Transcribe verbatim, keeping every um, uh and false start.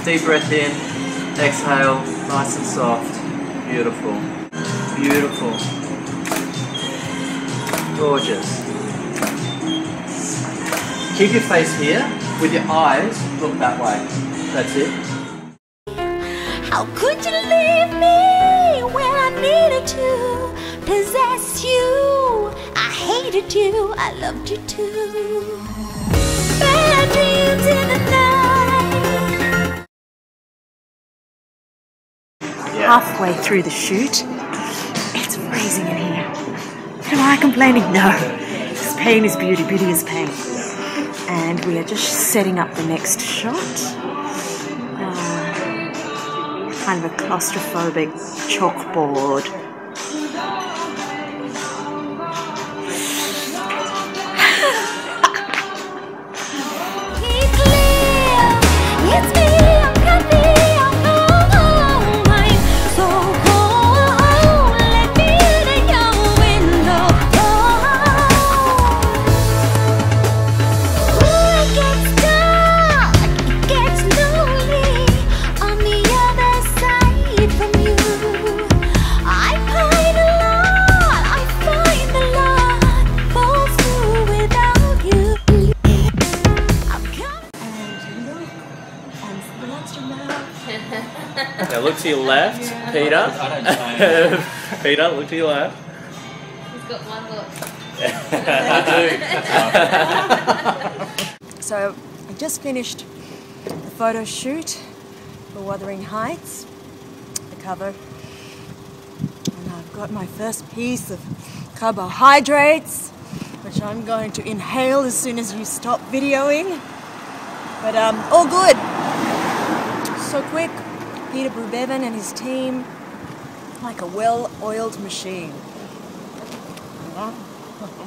Deep breath in, exhale, nice and soft. Beautiful. Beautiful. Gorgeous. Keep your face here, with your eyes, look that way. That's it. How could you leave me when I needed to possess you? I hated you, I loved you too. Bad dreams in the night. Yeah. Halfway through the shoot, it's freezing in here. Am I complaining? No. Because pain is beauty, beauty is pain. And we are just setting up the next shot. Uh, kind of a claustrophobic chalkboard. Now look to your left, Peter. Peter, look to your left. He's got one look. I do. So I just finished the photo shoot for Wuthering Heights, the cover. And I've got my first piece of carbohydrates, which I'm going to inhale as soon as you stop videoing. But um, all good. So quick. Peter Brew Bevan and his team, like a well-oiled machine.